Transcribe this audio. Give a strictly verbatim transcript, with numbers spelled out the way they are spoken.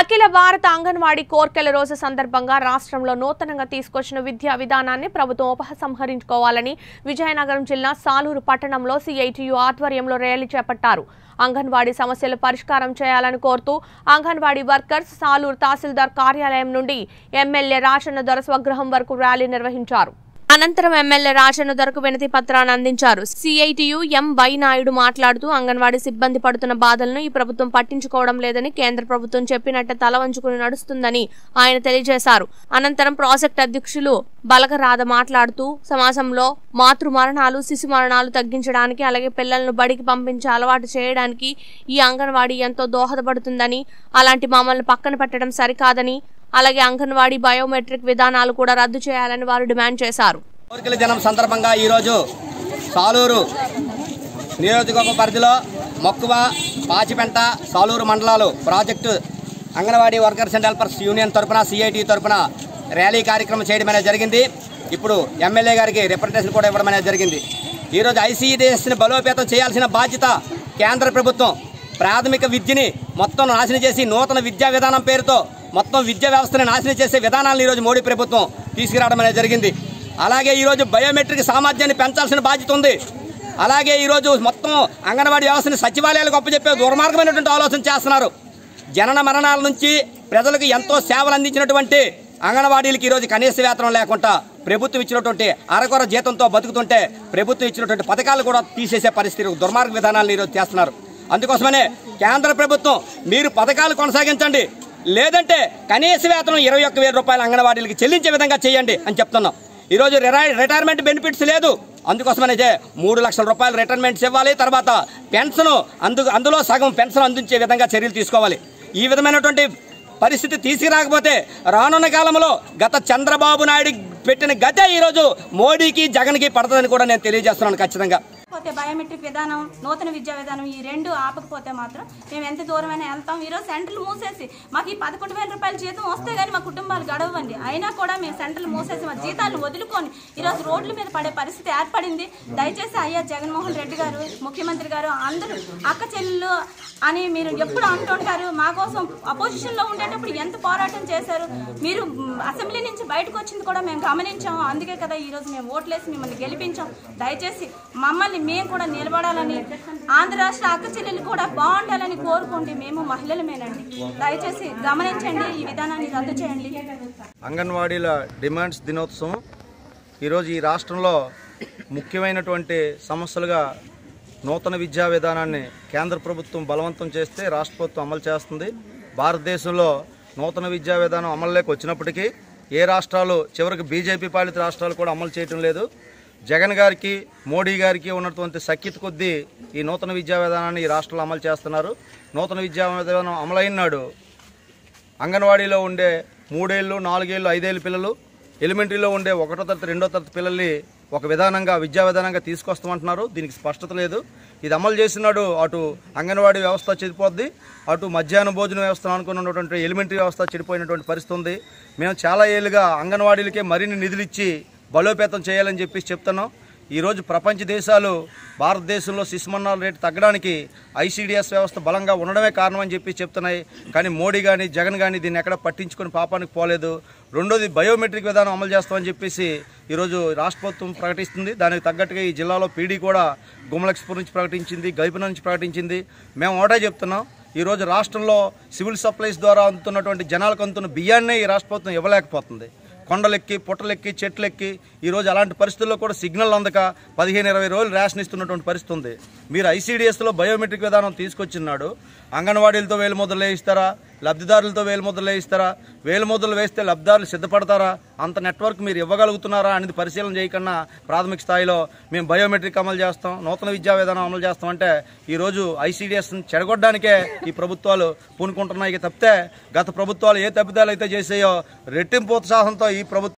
అఖిల భారత అంగన్వాడీ కోర్కెల రోజు సందర్భంగా రాష్ట్రంలో నూతనంగా తీసుకొచ్చిన విద్యా విధానాన్ని ప్రభుత్వం ఉపసంహరించుకోవాలని విజయనగరం జిల్లా సాలూరు పట్టణంలో సిఐటియు ఆధ్వర్యంలో ర్యాలీ చేపట్టారు. అంగన్వాడీ సమస్యలు పరిష్కారం చేయాలని కోరుతూ అంగన్వాడీ వర్కర్స్ సాలూరు తహసీల్దార్ కార్యాలయం నుండి ఎమ్మెల్యే రాజన్న దొర స్వగృహం వరకు ర్యాలీ నిర్వహించారు. అనంతరం ఎమ్మెల్యే రాజన్న దొరకు వినతి పత్రాన్ని అందించారు. సిఐటియు ఎం వై నాయుడు మాట్లాడుతూ అంగన్వాడీ సిబ్బంది పడుతున్న బాధలను ఈ ప్రభుత్వం పట్టించుకోవడం లేదని, కేంద్ర ప్రభుత్వం చెప్పినట్టు తల వంచుకుని నడుస్తుందని ఆయన తెలియజేశారు. అనంతరం ప్రాజెక్ట్ అధ్యక్షులు బలగరాధ మాట్లాడుతూ సమాజంలో మాతృ మరణాలు, శిశు మరణాలు తగ్గించడానికి, అలాగే పిల్లలను బడికి పంపించే అలవాటు చేయడానికి ఈ అంగన్వాడీ ఎంతో దోహదపడుతుందని, అలాంటి మమ్మల్ని పక్కన పెట్టడం సరికాదని, అలాగే అంగన్వాడీ బయోమెట్రిక్ విధానాలు కూడా రద్దు చేయాలని వారు డిమాండ్ చేశారు. కోర్కెల దినం సందర్భంగా ఈరోజు సాలూరు నియోజకవర్గ పరిధిలో మక్కువ, పాచిపెంట, సాలూరు మండలాలు project anganwadi workers and helpers union తరఫున సిఐటి తరఫున ర్యాలీ కార్యక్రమం చేయడం అనేది జరిగింది. ఇప్పుడు ఎమ్మెల్యే గారికి రిప్రజెంటేషన్ కూడా ఇవ్వడం అనేది జరిగింది. ఈరోజు ఐసీడీఎస్ని బలోపేతం చేయాల్సిన బాధ్యత కేంద్ర ప్రభుత్వం. ప్రాథమిక విద్యని మొత్తం నాశనం చేసి నూతన విద్యా విధానం పేరుతో మొత్తం విద్యా వ్యవస్థని నాశనం చేసే విధానాలను ఈరోజు మోడీ ప్రభుత్వం తీసుకురావడం అనేది జరిగింది. అలాగే ఈరోజు బయోమెట్రిక్ సామర్థ్యాన్ని పెంచాల్సిన బాధ్యత ఉంది. అలాగే ఈరోజు మొత్తం అంగన్వాడీ వ్యవస్థని సచివాలయాలకు అప్పచెప్పే దుర్మార్గమైనటువంటి ఆలోచన చేస్తున్నారు. జనన మరణాల నుంచి ప్రజలకు ఎంతో సేవలు అందించినటువంటి అంగన్వాడీలకి ఈరోజు కనీస వేతనం లేకుండా ప్రభుత్వం ఇచ్చినటువంటి అరకొర జీతంతో బతుకుతుంటే ప్రభుత్వం ఇచ్చినటువంటి పథకాలు కూడా తీసేసే పరిస్థితి, దుర్మార్గ విధానాలను ఈరోజు చేస్తున్నారు. అందుకోసమనే కేంద్ర ప్రభుత్వం మీరు పథకాలు కొనసాగించండి, లేదంటే కనీస వేతనం ఇరవై ఒక్క వేల రూపాయలు అంగన్వాడీలకి చెల్లించే విధంగా చేయండి అని చెప్తున్నాం. ఈరోజు రిటైర్మెంట్ బెనిఫిట్స్ లేదు, అందుకోసమనే మూడు లక్షల రూపాయలు రిటైర్మెంట్స్ ఇవ్వాలి. తర్వాత పెన్షన్ అందు అందులో సగం పెన్షన్ అందించే విధంగా చర్యలు తీసుకోవాలి. ఈ విధమైనటువంటి పరిస్థితి తీసుకురాకపోతే రానున్న కాలంలో గత చంద్రబాబు నాయుడు పెట్టిన గతే ఈరోజు మోడీకి, జగన్కి పడుతుందని కూడా నేను తెలియజేస్తున్నాను. ఖచ్చితంగా బయోమెట్రిక్ విధానం, నూతన విద్యా విధానం ఈ రెండు ఆపకపోతే మాత్రం మేము ఎంత దూరమైనా వెళ్తాం. ఈరోజు సెంటర్లు మూసేసి మాకు ఈ పదకొండు వేల రూపాయల జీతం వస్తే కానీ మా కుటుంబాలు గడవండి. అయినా కూడా మేము సెంటర్లు మూసేసి మా జీతాలను వదులుకొని ఈరోజు రోడ్ల మీద పడే పరిస్థితి ఏర్పడింది. దయచేసి అయ్యా జగన్మోహన్ రెడ్డి గారు, ముఖ్యమంత్రి గారు అందరూ అక్క చెల్లెలు అని మీరు ఎప్పుడు అంటుంటారు. మా కోసం అపోజిషన్లో ఉండేటప్పుడు ఎంత పోరాటం చేశారు. మీరు అసెంబ్లీ నుంచి బయటకు వచ్చింది కూడా మేము గమనించాము. అందుకే కదా ఈరోజు మేము ఓట్లేసి మిమ్మల్ని గెలిపించాం. దయచేసి మమ్మల్ని మేము కూడా నిలబడాలని, ఆంధ్ర రాష్ట్ర అక్క చెల్లెలు కూడా బాగుండాలని కోరుకోండి. మేము మహిళలమేనండి, దయచేసి గమనించండి, ఈ విధానాన్ని రద్దు చేయండి. అంగన్వాడీల డిమాండ్స్ దినోత్సవం ఈరోజు ఈ రాష్ట్రంలో ముఖ్యమైనటువంటి సమస్యలుగా నూతన విద్యా విధానాన్ని కేంద్ర ప్రభుత్వం బలవంతం చేస్తే రాష్ట్ర ప్రభుత్వం అమలు చేస్తుంది. భారతదేశంలో నూతన విద్యా విధానం అమలులోకి వచ్చినప్పటికీ ఏ రాష్ట్రాలు, చివరికి బీజేపీ పాలిత రాష్ట్రాలు కూడా అమలు చేయటం లేదు. జగన్ గారికి, మోడీ గారికి ఉన్నటువంటి సఖ్యత కొద్దీ ఈ నూతన విద్యా విధానాన్ని ఈ రాష్ట్రంలో అమలు చేస్తున్నారు. నూతన విద్యా విధానం అమలైన నాడు అంగన్వాడీలో ఉండే మూడేళ్ళు, నాలుగేళ్ళు, ఐదేళ్ళు పిల్లలు, ఎలిమెంటరీలో ఉండే ఒకటో తరగతి, రెండో తరగతి పిల్లల్ని ఒక విధానంగా విద్యా విధానంగా తీసుకొస్తామంటున్నారు. దీనికి స్పష్టత లేదు. ఇది అమలు చేసినాడు అటు అంగన్వాడీ వ్యవస్థ చెడిపోద్ది, అటు మధ్యాహ్న భోజన వ్యవస్థ అనుకున్నటువంటి ఎలిమెంటరీ వ్యవస్థ చెడిపోయినటువంటి పరిస్థితి ఉంది. మేము చాలా ఏళ్ళుగా అంగన్వాడీలకే మరిన్ని నిధులు ఇచ్చి బలోపేతం చేయాలని చెప్పేసి చెప్తున్నాం. ఈరోజు ప్రపంచ దేశాలు భారతదేశంలో శిశుమరణాల రేటు తగ్గడానికి ఐసీడీఎస్ వ్యవస్థ బలంగా ఉండడమే కారణమని చెప్పి చెప్తున్నాయి. కానీ మోడీ కానీ, జగన్ కానీ దీన్ని ఎక్కడ పట్టించుకొని పాపానికి పోలేదు. రెండోది బయోమెట్రిక్ విధానం అమలు చేస్తామని చెప్పేసి ఈరోజు రాష్ట్ర ప్రభుత్వం ప్రకటిస్తుంది. దానికి తగ్గట్టుగా ఈ జిల్లాలో పీడీ కూడా గుమ్మలక్ష్పూర్ నుంచి ప్రకటించింది, గైపున నుంచి ప్రకటించింది. మేము ఒకటే చెప్తున్నాం, ఈరోజు రాష్ట్రంలో సివిల్ సప్లైస్ ద్వారా అందుతున్నటువంటి జనాలకు అందుతున్న బియ్యాన్నే ఈ రాష్ట్ర ప్రభుత్వం ఇవ్వలేకపోతుంది. కొండలెక్కి, పుట్టలెక్కి, చెట్లెక్కి ఈరోజు అలాంటి పరిస్థితుల్లో కూడా సిగ్నల్ అందక పదిహేను ఇరవై రోజులు రేషన్ ఇస్తున్నటువంటి పరిస్థితి ఉంది. మీరు ఐసీడీఎస్లో బయోమెట్రిక్ విధానం తీసుకొచ్చినాడు. అంగన్వాడీలతో వేలు ముద్రలు వేయిస్తారా, లబ్ధిదారులతో వేలు ముద్రలు వేయిస్తారా, వేలు ముద్రలు వేస్తే లబ్ధిదారులు సిద్ధపడతారా, అంత నెట్వర్క్ మీరు ఇవ్వగలుగుతున్నారా అనేది పరిశీలన చేయకుండా ప్రాథమిక స్థాయిలో మేము బయోమెట్రిక్ అమలు చేస్తాం, నూతన విద్యా విధానం అమలు చేస్తామంటే ఈరోజు ఐసీడీఎస్ని చెడగొట్టడానికే ఈ ప్రభుత్వాలు పూనుకుంటున్నాయి తప్పితే గత ప్రభుత్వాలు ఏ తప్పిదాలు అయితే చేసాయో రెట్టింపు ఉత్సాహంతో ఈ ప్రభుత్వం